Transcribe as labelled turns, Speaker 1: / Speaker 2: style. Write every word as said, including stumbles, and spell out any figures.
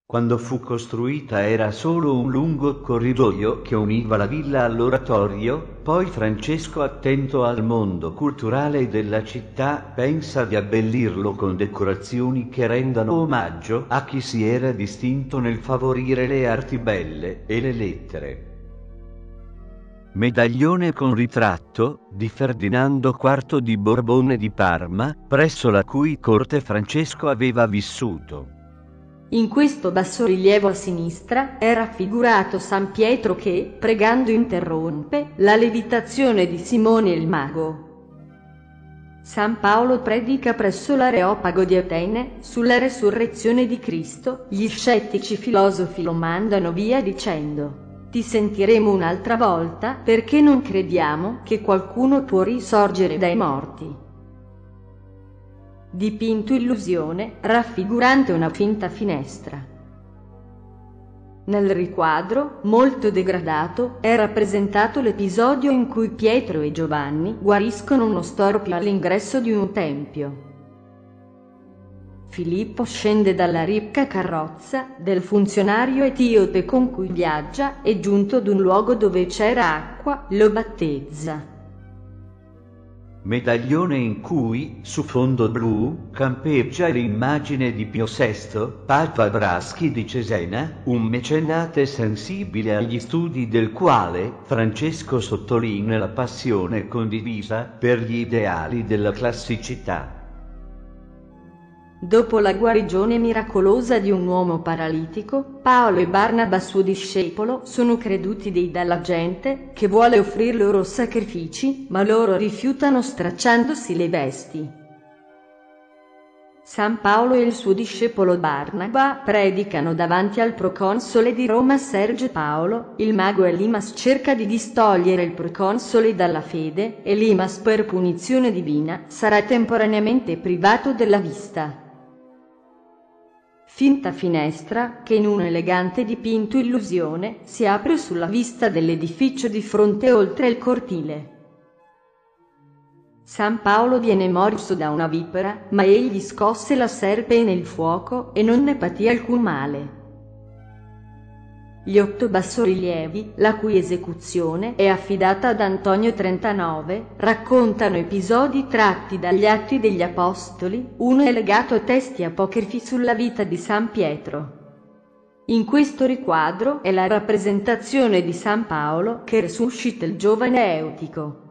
Speaker 1: Quando fu costruita era solo un lungo corridoio che univa la villa all'oratorio, poi Francesco, attento al mondo culturale della città, pensa di abbellirlo con decorazioni che rendano omaggio a chi si era distinto nel favorire le arti belle e le lettere. Medaglione con ritratto di Ferdinando quarto di Borbone di Parma, presso la cui corte Francesco aveva vissuto.
Speaker 2: In questo bassorilievo a sinistra è raffigurato San Pietro che, pregando, interrompe la levitazione di Simone il Mago. San Paolo predica presso l'Areopago di Atene sulla resurrezione di Cristo. Gli scettici filosofi lo mandano via dicendo: ti sentiremo un'altra volta perché non crediamo che qualcuno può risorgere dai morti. Dipinto illusione, raffigurante una finta finestra. Nel riquadro, molto degradato, è rappresentato l'episodio in cui Pietro e Giovanni guariscono uno storpio all'ingresso di un tempio. Filippo scende dalla ricca carrozza del funzionario etiope con cui viaggia e, giunto ad un luogo dove c'era acqua, lo battezza.
Speaker 1: Medaglione in cui, su fondo blu, campeggia l'immagine di Pio sesto, Papa Braschi di Cesena, un mecenate sensibile agli studi del quale Francesco sottolinea la passione condivisa per gli ideali della classicità.
Speaker 2: Dopo la guarigione miracolosa di un uomo paralitico, Paolo e Barnaba, suo discepolo, sono creduti dei dalla gente, che vuole offrir loro sacrifici, ma loro rifiutano stracciandosi le vesti. San Paolo e il suo discepolo Barnaba predicano davanti al proconsole di Roma Sergio Paolo. Il mago Elimas cerca di distogliere il proconsole dalla fede, e Elimas, per punizione divina, sarà temporaneamente privato della vista. Finta finestra, che in un elegante dipinto illusione, si apre sulla vista dell'edificio di fronte oltre il cortile. San Paolo viene morso da una vipera, ma egli scosse la serpe nel fuoco, e non ne patì alcun male. Gli otto bassorilievi, la cui esecuzione è affidata ad Antonio trentanove, raccontano episodi tratti dagli Atti degli Apostoli. Uno è legato a testi apocrifi sulla vita di San Pietro. In questo riquadro è la rappresentazione di San Paolo che resuscita il giovane Eutico.